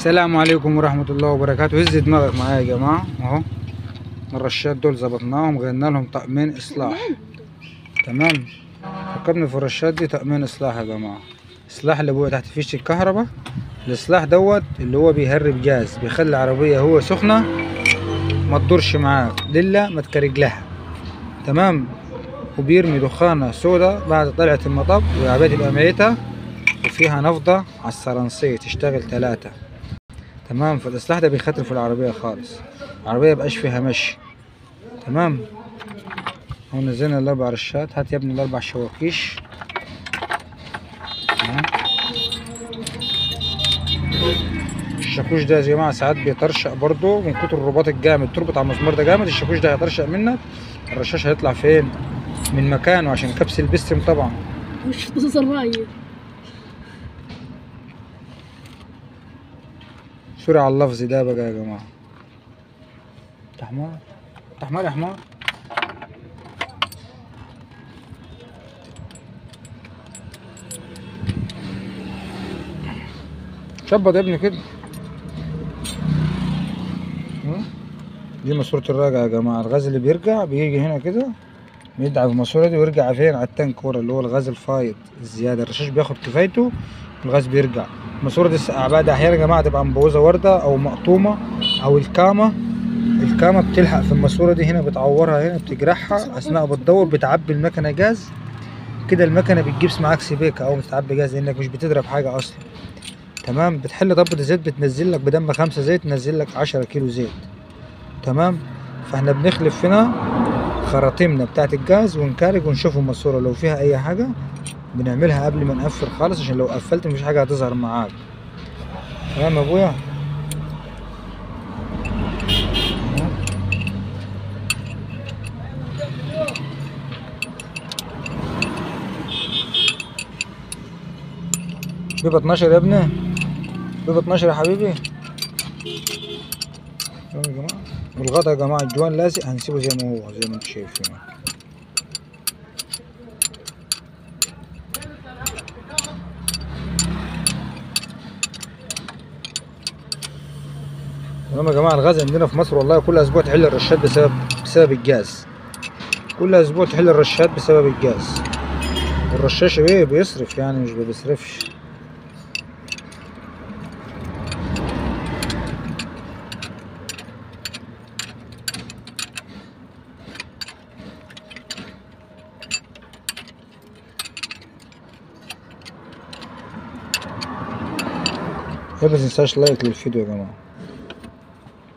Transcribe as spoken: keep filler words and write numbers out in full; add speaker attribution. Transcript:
Speaker 1: السلام عليكم ورحمة الله وبركاته. هز دماغك معايا يا جماعة اهو. الرشات دول ظبطناهم، غيرنا لهم طقمين اصلاح. تمام. ركبنا في الرشات دي طقمين اصلاح يا جماعة. اصلاح اللي بيبقى تحت فيش الكهرباء، الاصلاح دوت اللي هو بيهرب جاز، بيخلي العربية هو سخنة ما تدورش معاك للا ما تكرج لها. تمام. وبيرمي دخانة سودا بعد طلعة المطب، والعربية تبقى ميتة وفيها نفضة على السرنسية تشتغل تلاتة. تمام. فالاصلاح ده بيخرف العربية خالص، العربية مبقاش فيها مشي. تمام. هو نزلنا الاربع رشات. هات يا ابني الاربع شواكيش. الشاكوش ده يا جماعة ساعات بيطرشق برضو من كتر الرباط الجامد، تربط على المسمار ده جامد الشاكوش ده هيطرشق منك، الرشاش هيطلع فين من مكانه عشان كبس البستم طبعا.
Speaker 2: مش تصرفي
Speaker 1: سوري على اللفظ ده بقى يا جماعة. انت حمار، انت حمار يا حمار. شبط يا ابني كده. دي ماسورة الراجع يا جماعة. الغاز اللي بيرجع بيجي هنا كده، بيدعم في الماسورة دي ويرجع فين على التانك ورا، اللي هو الغاز الفايض الزيادة. الرشاش بياخد كفايته والغاز بيرجع. الماسورة دي بعد أحيانا يا جماعة تبقى مبوظة وردة أو مقطومة، أو الكامة الكامة بتلحق في الماسورة دي هنا، بتعورها هنا، بتجرحها أثناء بتدور، بتعبي المكنة جاز كده. المكنة بتجيب معاك سبيكة أو بتعبي جاز لأنك مش بتضرب حاجة أصلا. تمام. بتحل ضبط الزيت، بتنزل لك بدم خمسة زيت تنزل لك عشرة كيلو زيت. تمام. فاحنا بنخلف هنا خراطيمنا بتاعت الجاز ونكارج ونشوف الماسورة لو فيها أي حاجة بنعملها قبل ما نقفل خالص، عشان لو قفلت مفيش حاجة هتظهر معاك. تمام يا أبويا. بيبقى اتناشر يا ابني، بيبقى اتناشر يا حبيبي. تمام يا جماعة. والغطا يا جماعة الجوان لازق، هنسيبه زي ما هو زي ما انتم شايفين. تمام يا جماعة. الغاز عندنا في مصر والله كل اسبوع تحل الرشات بسبب بسبب الجاز. كل اسبوع تحل الرشات بسبب الجاز. والرشاش ايه بيصرف يعني مش بيصرفش. بس متنساش لايك للفيديو يا جماعة.